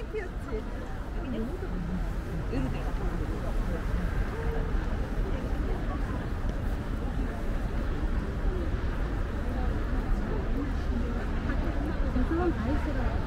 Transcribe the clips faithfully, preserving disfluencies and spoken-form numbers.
피었지. 의ru 내가. 물론 다 있어요.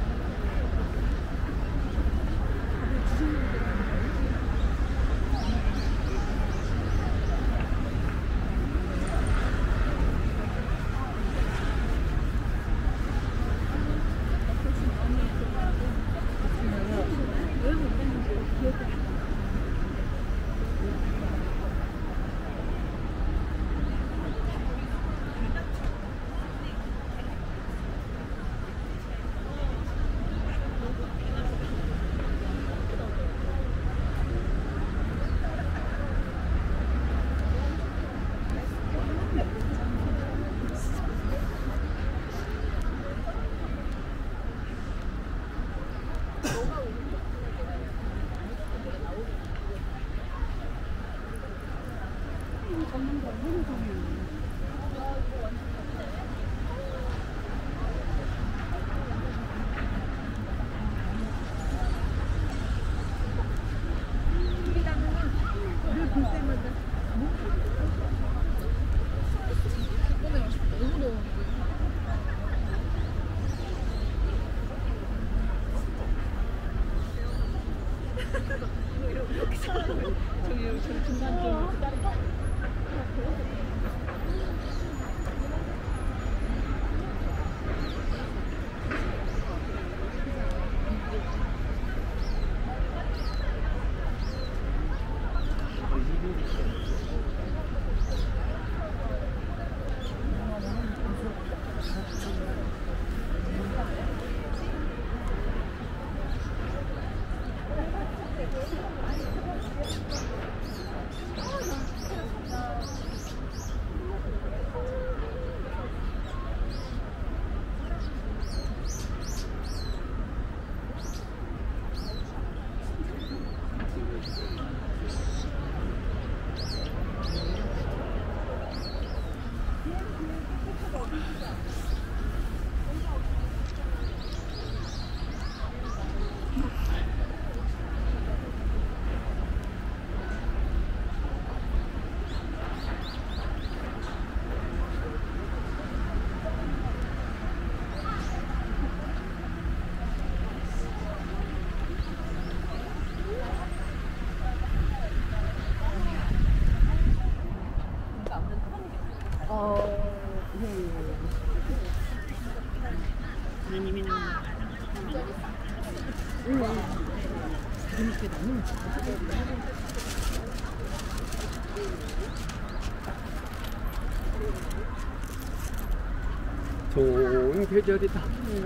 좋은 계절이다.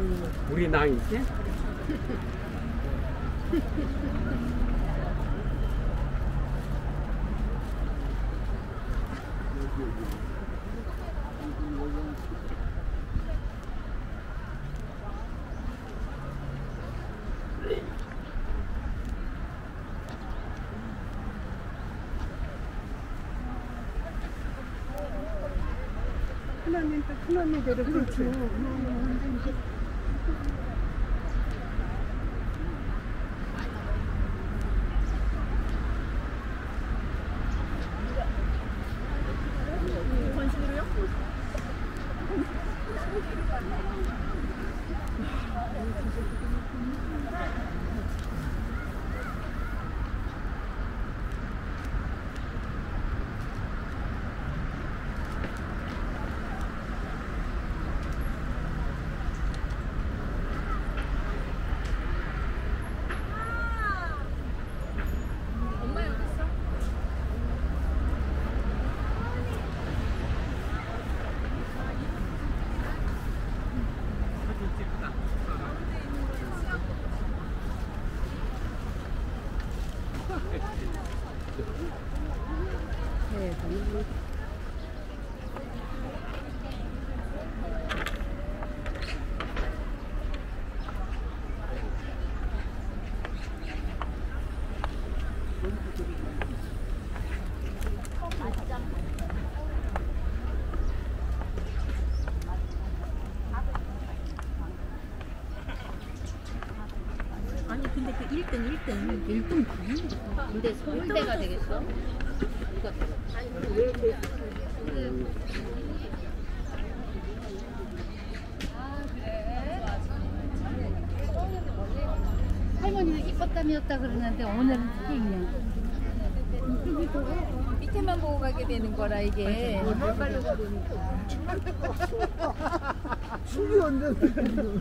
우리 나이지? 하나님 또 하나님대로 그렇죠. 관심으로요? 일 등 일 등 일 등 근데 서울대가 되겠어? 할머니는 이뻤다미었다 그러는데 오늘은 특이냐. 밑에만 보고 가게 되는 거라 이게. 술이 언제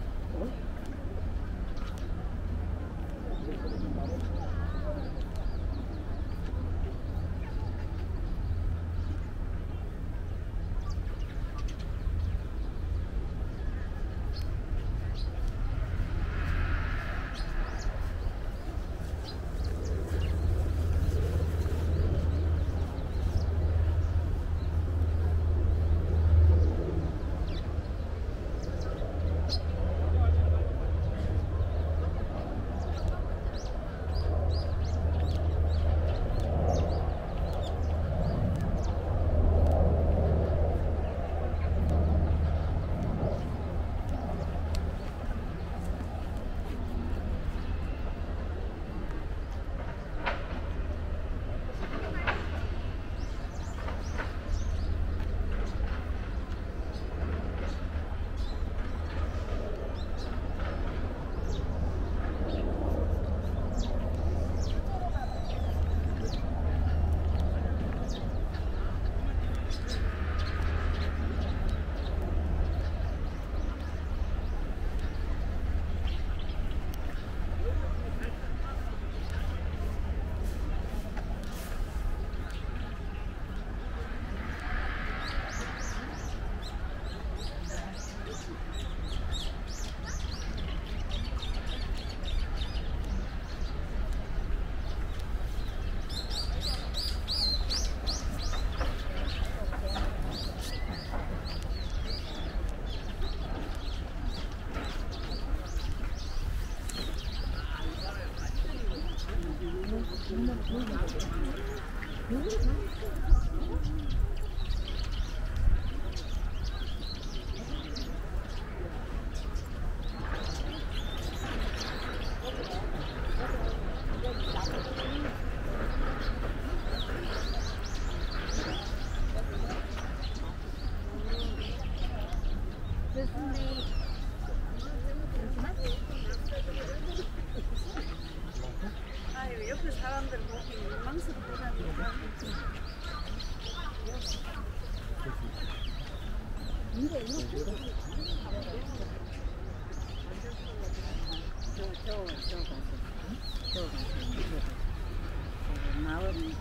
아유 옆에 사람들 보기 민망스럽더라고요. 마음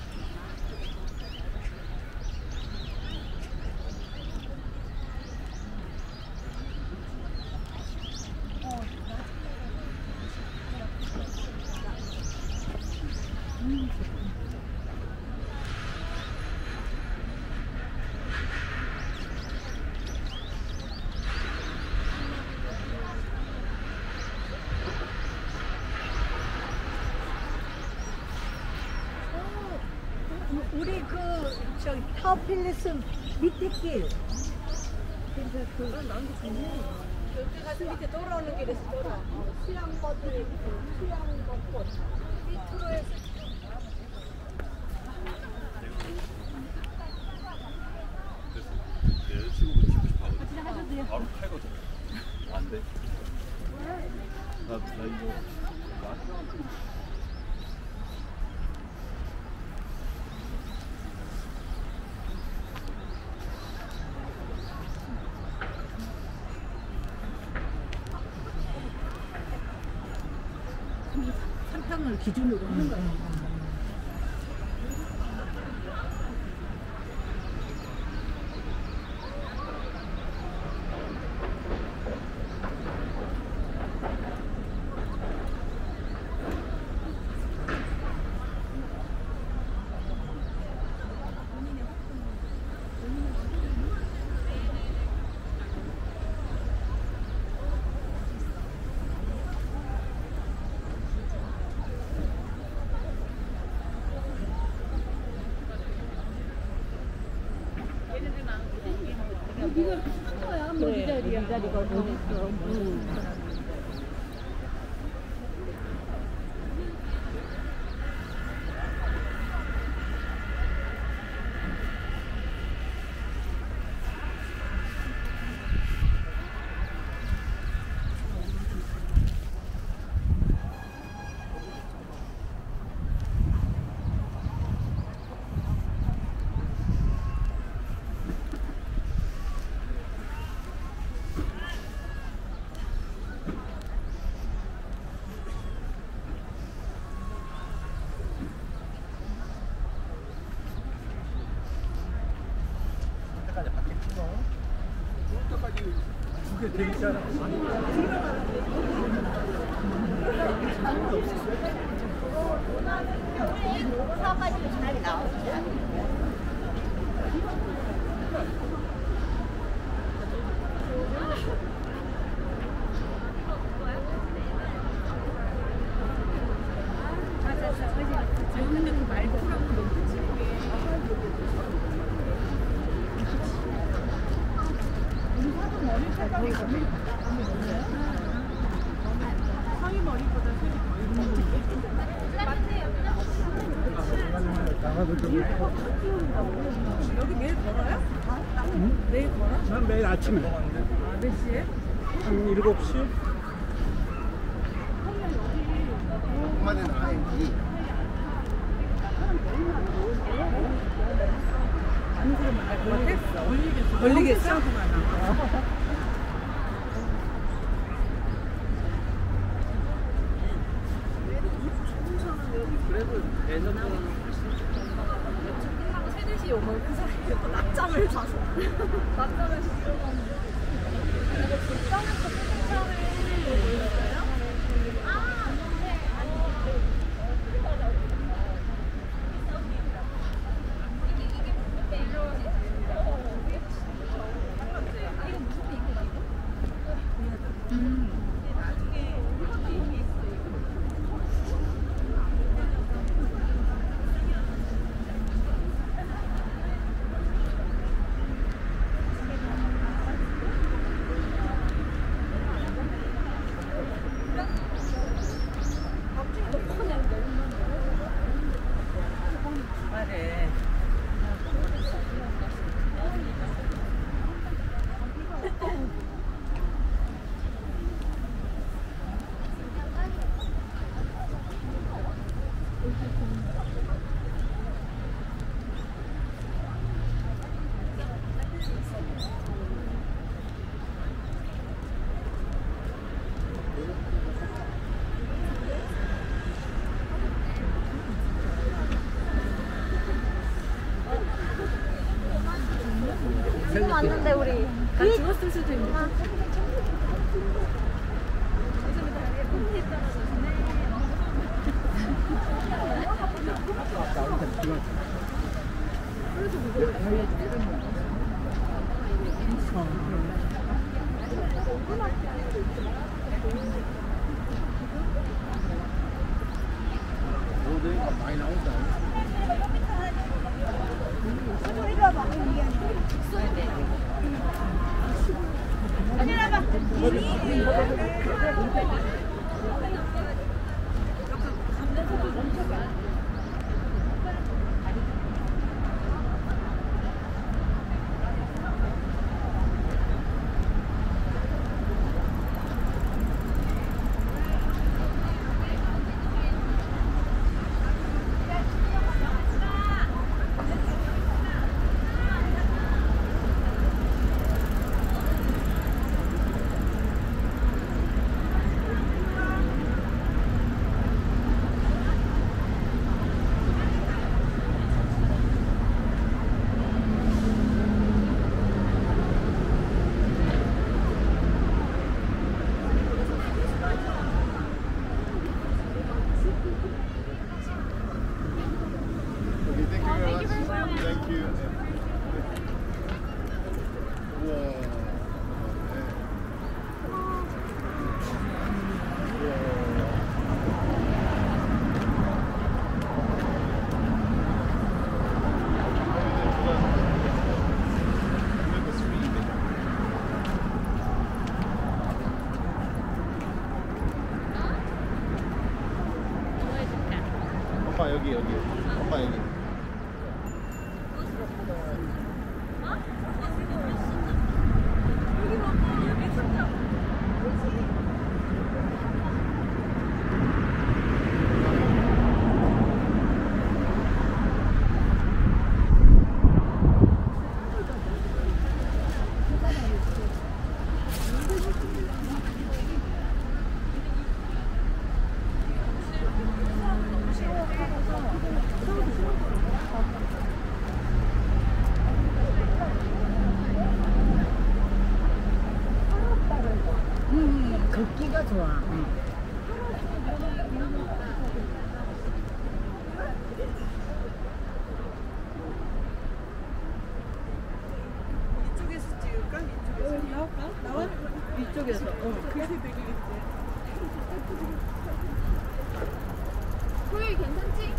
우리 그 저기 타워필리스 밑에 길. 근데 그 나한테 좋네. 여기 가서 밑에 돌아오는 길에서 돌아. 수양버들 수양버꽃 밑으로에서. 내 친구분 찍고 싶어 하거든. 바로 팔거든. 안 돼. 나, 나 이거 삼탕을 기준으로 하는 거야. 네가 큰 거야. 뭐 이 자리야. 이 자리가 어디 있어. 재밌잖아. 사가지고 잘 나오지. 나가서 좀. 여기 매일 걸어요? 응? 매일 걸어? 난 매일 아침에. 아, 몇 시에? 한 일곱 시? 엄마는 아이지. 걸리겠어. 걸리겠어? 그래도 예전보다는 세네 시 오면 그 사이에 또 낮잠을 자서 낮잠을 자서 이거 직장에서 포차를 보였어요? 그래. 지금 왔는데 우리 나 죽었을 수도 있는데 많이 나온다. Thank you. 우와. 오빠 여기 여기. 오빠 여기. 어, 걷기가 좋아. 이쪽에서 찍을까? 이쪽에서 나올까? 나와? 이쪽에서. 어. 그게 되게 소율 괜찮지?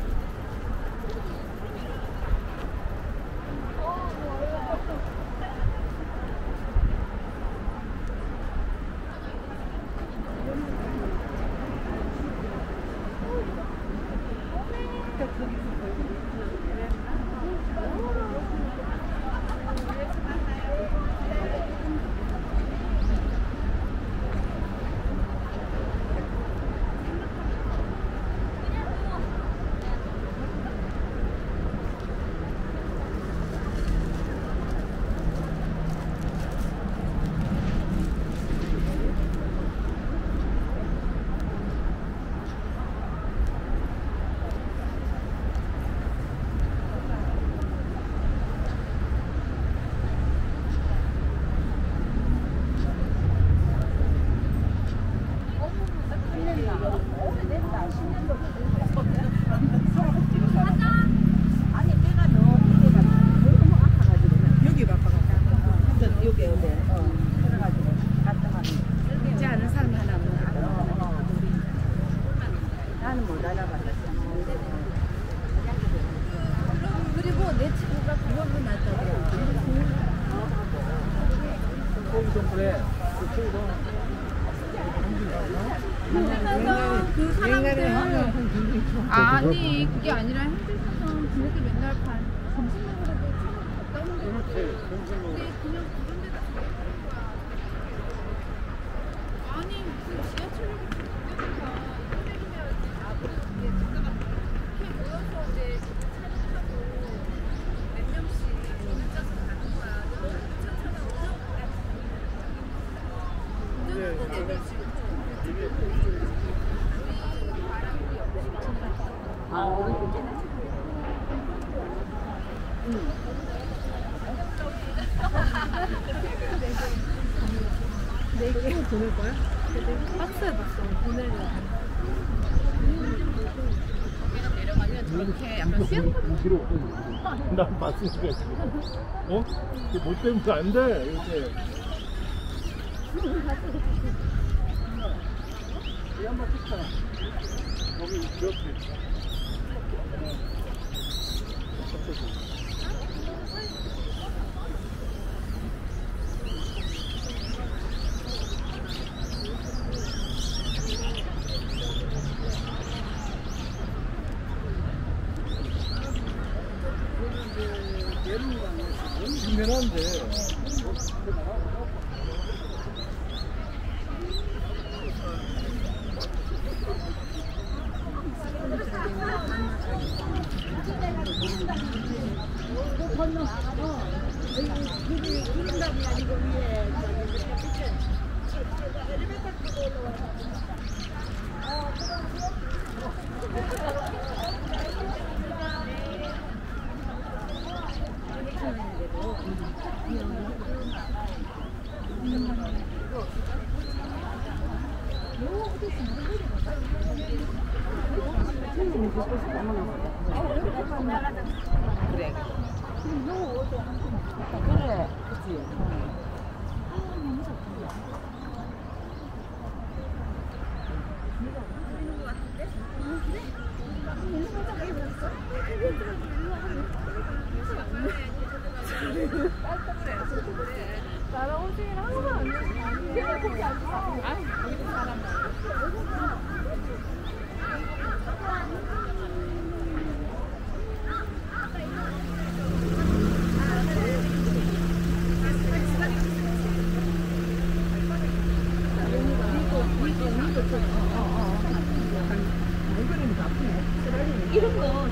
그리고 내 친구가 그걸로 났다고. 그래. 그러면서 그 사람들 아니 그게 아니라 힘들어서 걔네들 맨날 반 점심 먹으러 갔다 오는데 근데 그냥 그런 데다 가는 거야. 아니 그 지하철역에 죽겠다. 이런 얘기 해야지. 나도 이게 잠깐만 이렇게 모여서 이제 차를 타고 몇 명씩 돈을 짜서 가는 거야. 내가 차차가 운전하고 네 명씩 아, 오늘 내게 보낼 거야? 박스에 봤어. 보내려. 내려가면 저렇게 약간 시험 난 봤으니까 지금. 어? 이게 못 때문에 안 돼. 이렇게. 이 한번 찍자. 거기 옆에. 유명한데. 그래. 그래. 그치. 나랑 호중이랑 항상 안 돼. 그냥 거기 앉아. 아이, 거기 사람 이런 거